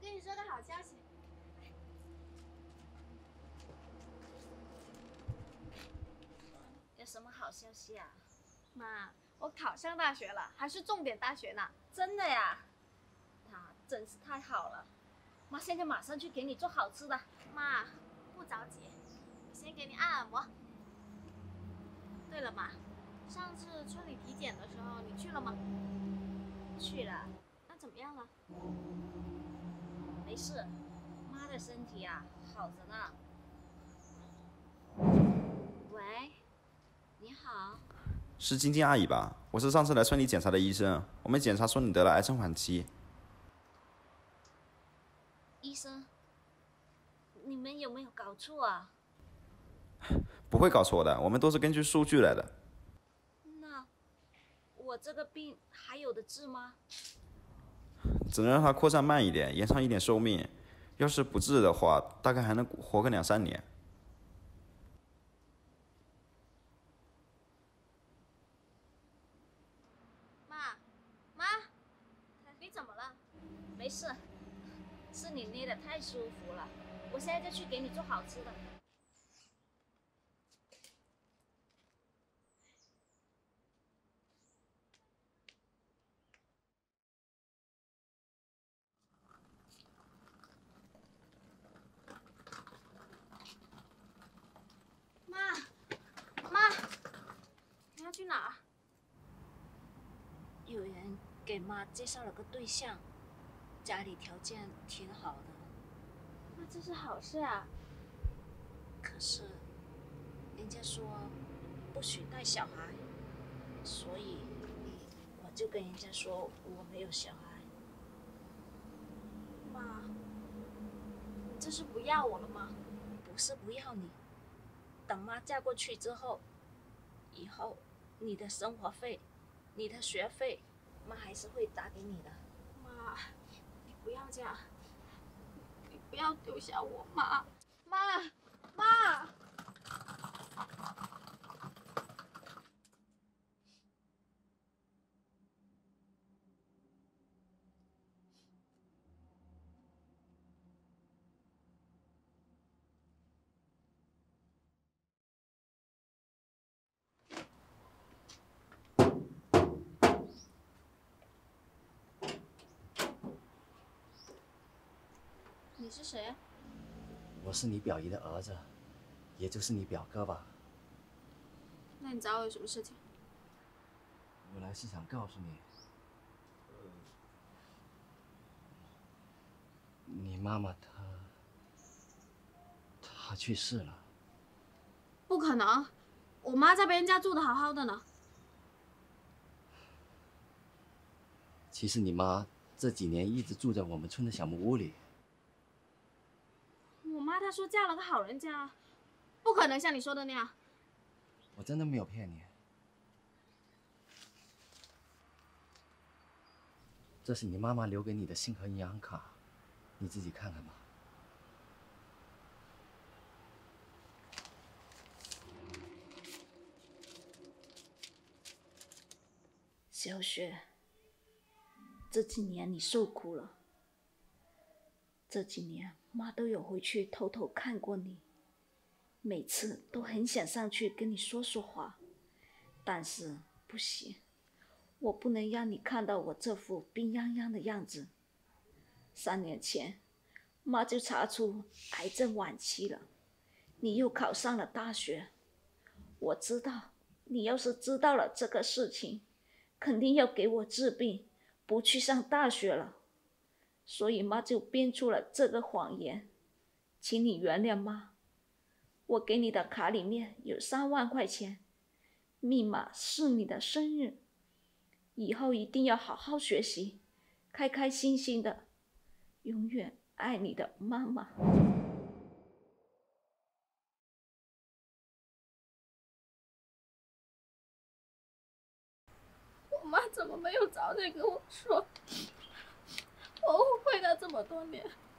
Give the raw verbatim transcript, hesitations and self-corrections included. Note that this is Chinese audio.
跟你说个好消息。 有什么好消息啊？ 妈，我考上大学了，还是重点大学呢。 真的呀？那真是太好了。妈，现在马上去给你做好吃的。 妈，不着急，我先给你按按摩。对了，妈，上次村里体检的时候你去了吗？ 去了。 那怎么样了？ 没事，妈的身体啊好着呢。喂，你好。 是晶晶阿姨吧？我是上次来村里检查的医生，我们检查说你得了癌症晚期。 医生，你们有没有搞错啊？ 不会搞错的，我们都是根据数据来的。 那我这个病还有的治吗？ 只能让它扩散慢一点，延长一点寿命。要是不治的话，大概还能活个两三年。 妈，妈，你怎么了？ 没事，是你捏的太舒服了。我现在就去给你做好吃的。 妈，妈，你要去哪？ 有人给妈介绍了个对象，家里条件挺好的。 那这是好事啊。 可是，人家说不许带小孩，所以我就跟人家说我没有小孩。 妈，你这是不要我了吗？ 不是不要你，等妈嫁过去之后，以后你的生活费、你的学费，妈还是会打给你的。 妈，你不要这样，你不要丢下我，妈，妈，妈。你是谁？ 我是你表姨的儿子，也就是你表哥吧？ 那你找我有什么事情？ 我来是想告诉你，你妈妈她她去世了。 不可能，我妈在别人家住的好好的呢。 其实你妈这几年一直住在我们村的小木屋里。 我妈她说嫁了个好人家，不可能像你说的那样。 我真的没有骗你。这是你妈妈留给你的信和银行卡，你自己看看吧。 小雪，这几年你受苦了。这几年妈都有回去偷偷看过你，每次都很想上去跟你说说话，但是不行，我不能让你看到我这副病殃殃的样子。三年前，妈就查出癌症晚期了，你又考上了大学。我知道你要是知道了这个事情，肯定要给我治病，不去上大学了。所以妈就编出了这个谎言，请你原谅妈。我给你的卡里面有三万块钱，密码是你的生日。以后一定要好好学习，开开心心的，永远爱你的妈妈。 我妈怎么没有早点跟我说？我误会她这么多年。